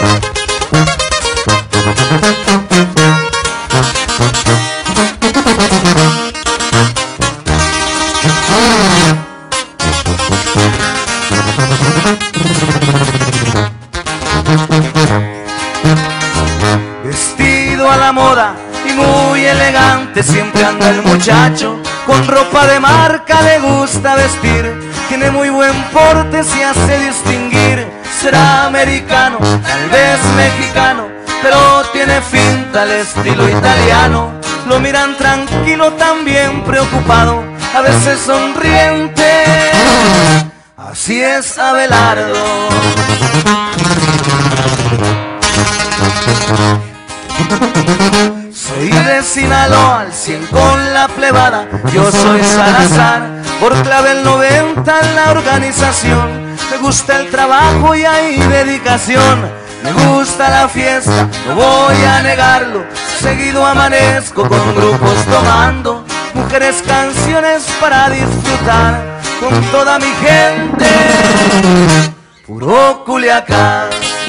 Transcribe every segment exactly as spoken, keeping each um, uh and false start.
Vestido a la moda y muy elegante siempre anda el muchacho, con ropa de marca le gusta vestir, tiene muy buen porte, se hace distinguir, será americano, tal vez mexicano, pero tiene finta al estilo italiano, lo miran tranquilo, también preocupado, a veces sonriente, así es Abelardo. Soy de Sinaloa, al cien con la plebada, yo soy Salazar, por clavel noventa en la organización, me gusta el trabajo y hay dedicación, me gusta la fiesta, no voy a negarlo, seguido amanezco con grupos tomando, mujeres, canciones para disfrutar, con toda mi gente, puro Culiacán.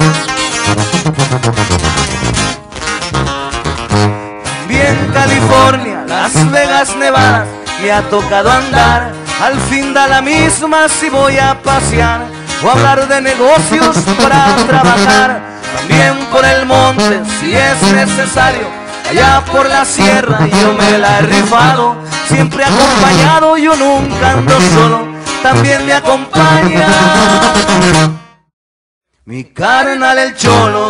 También California, Las Vegas, Nevada, me ha tocado andar, al fin da la misma si voy a pasear o hablar de negocios para trabajar, también por el monte si es necesario, allá por la sierra yo me la he rifado, siempre acompañado, yo nunca ando solo, también me acompaña mi carnal el Cholo.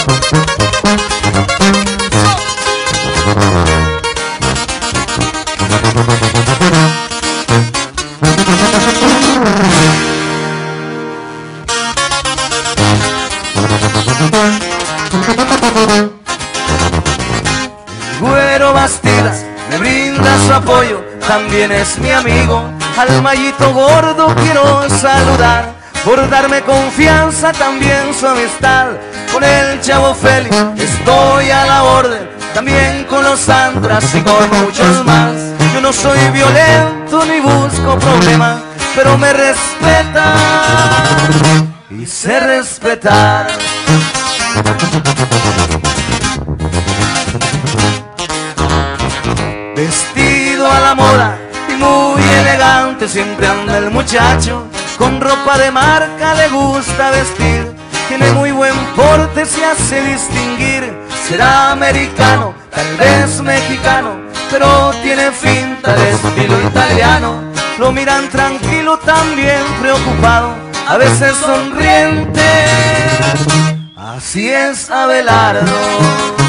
El Güero Bastidas me brinda su apoyo, también es mi amigo, al Mayito Gordo quiero saludar, por darme confianza, también su amistad, con el Chavo Félix estoy a la orden, también con los Antras y con muchos más, yo no soy violento ni busco problemas, pero me respeta y sé respetar. Vestido a la moda y muy elegante siempre anda el muchacho, con ropa de marca le gusta vestir, tiene muy buen porte, se hace distinguir, será americano, tal vez mexicano, pero tiene finta de estilo italiano, lo miran tranquilo, también preocupado, a veces sonriente, así es Abelardo.